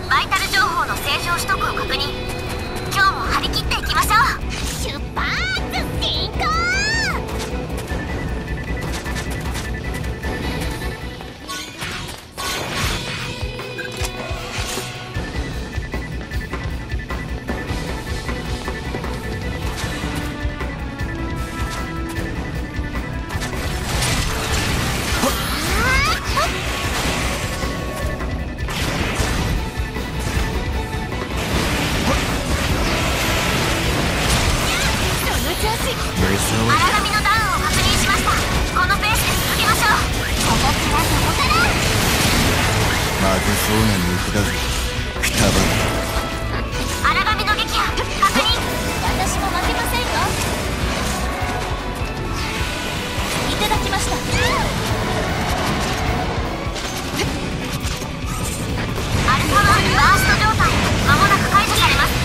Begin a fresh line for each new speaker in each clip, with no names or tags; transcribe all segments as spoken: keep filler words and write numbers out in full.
バイタル情報の正常取得を確認。今日も張り切っていきましょう。出発進行。荒波のダウンを確認しました。このペースで続けましょう。ここからそこから
まずそうな肉だぜ、くたば
荒波の撃破確認。私も負けませんよ。いただきました。アルファワンバースト状態間もなく解除されます。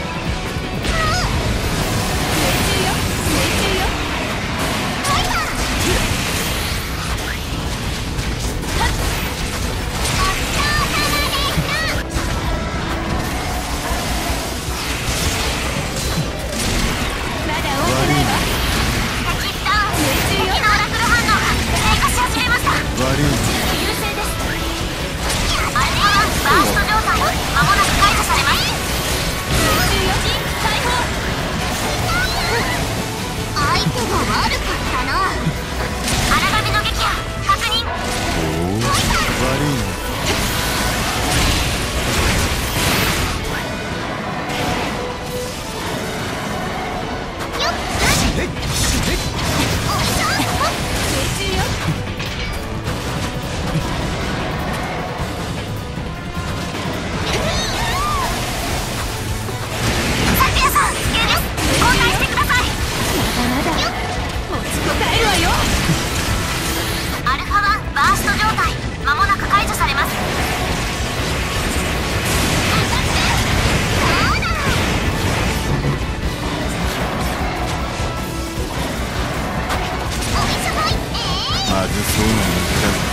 まずそうな肉だぜ。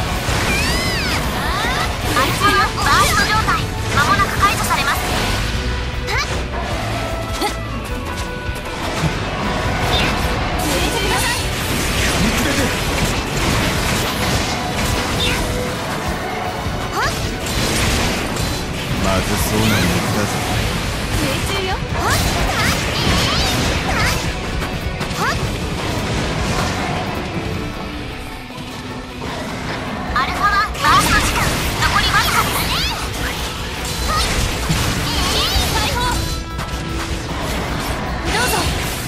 アルファワンバースト状態間もなく解除されます。
まずそうな肉だぜ。
命中よ。アルファワンバースト時間残りわずかです。解放。どうぞ。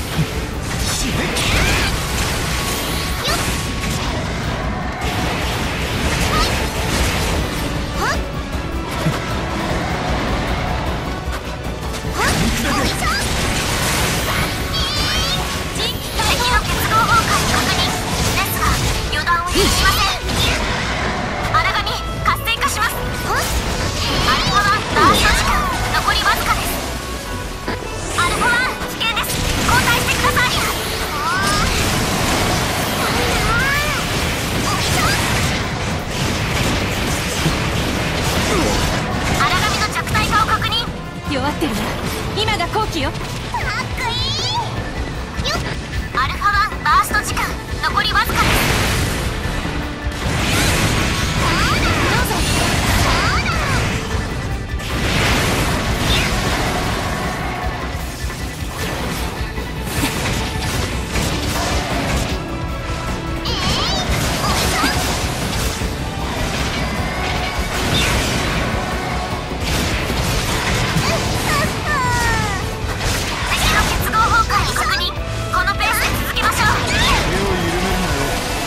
弱ってるな。今が好機よ。かっこいいよっ。アルファワンバースト時間残りわずかです。どうぞ。敵の結合崩壊を確認。このペースで続けましょう。
手を緩めるなよ。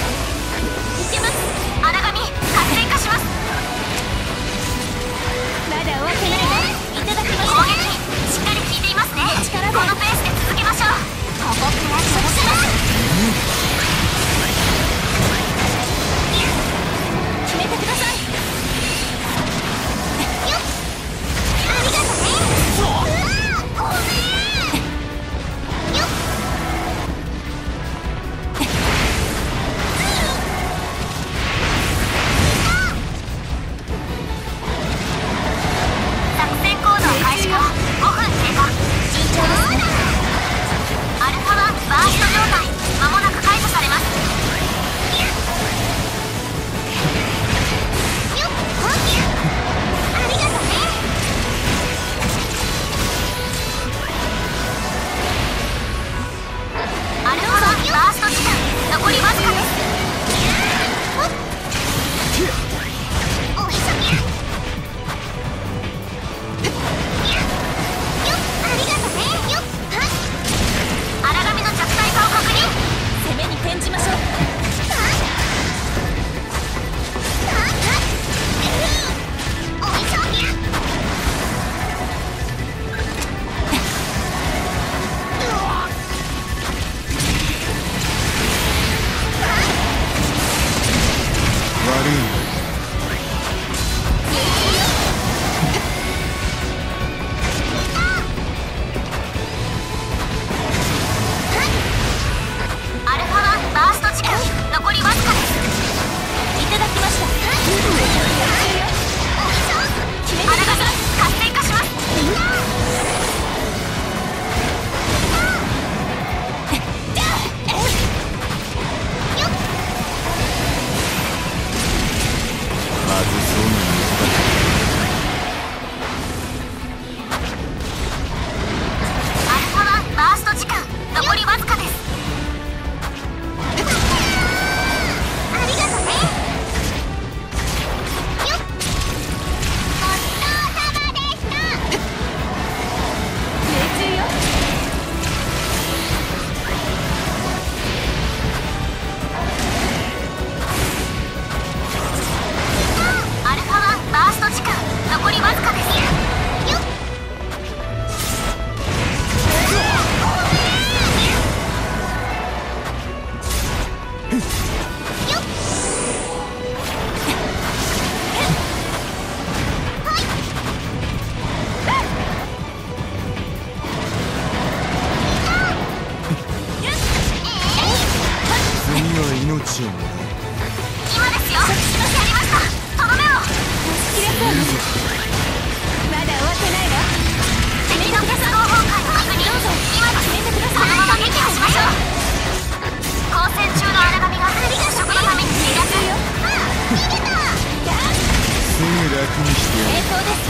楽にしてやる。
栄光です。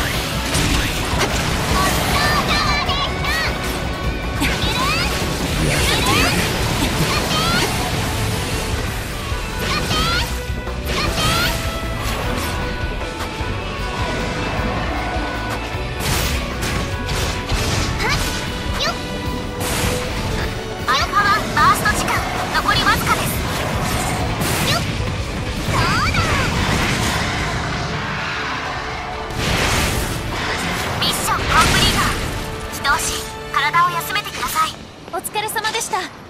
やってやる。
アルファワンバースト時間残りわずかです。よっ、そうだ。ミッションコンプリート。一押し、体を休めてください。お疲れ様でした。